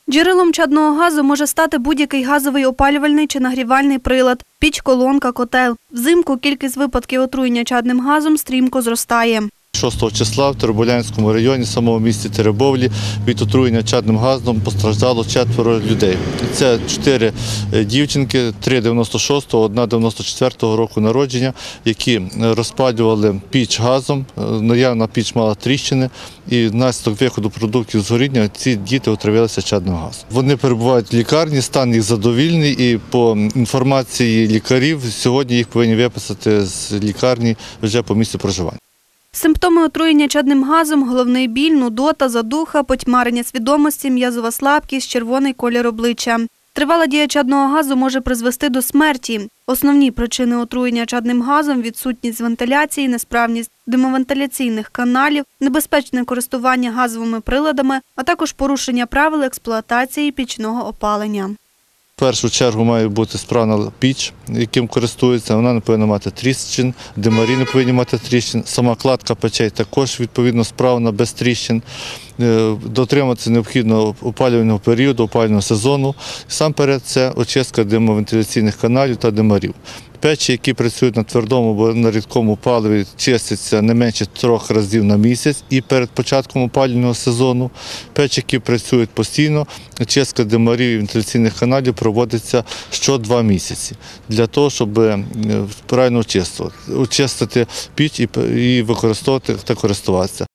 Джерелом чадного газу може стати будь-який газовий опалювальний чи нагрівальний прилад – піч, колонка, котел. Взимку кількість випадків отруєння чадним газом стрімко зростає. 6 числа в Теребовлянському районі, самому місті Теребовлі, від отруєння чадним газом постраждало 4 людей. Це 4 дівчинки, 3 96-го, 1 94-го року народження, які розпалювали піч газом. Наявна піч мала тріщини, і внаслідок виходу продуктів згоріння ці діти отравилися чадним газом. Вони перебувають в лікарні, стан їх задовільний, і по інформації лікарів сьогодні їх повинні виписати з лікарні вже по місцю проживання. Симптоми отруєння чадним газом – головний біль, нудота, задуха, потьмарення свідомості, м'язова слабкість, червоний колір обличчя. Тривала дія чадного газу може призвести до смерті. Основні причини отруєння чадним газом – відсутність вентиляції, несправність димовентиляційних каналів, небезпечне користування газовими приладами, а також порушення правил експлуатації пічного опалення. В першу чергу має бути справна піч, яким користуються, вона не повинна мати тріщин, димарі не повинні мати тріщин, сама кладка печей також відповідно справна, без тріщин. Дотримуватися необхідно опалювального періоду, опалювального сезону. Сам перед це очистка димовентиляційних каналів та димарів. Печі, які працюють на твердому або на рідкому паливі, чистяться не менше 3 разів на місяць і перед початком опалювального сезону. Печі, які працюють постійно, чистка димарів і вентиляційних каналів проводиться що 2 місяці для того, щоб правильно очистити піч і використовувати та користуватися.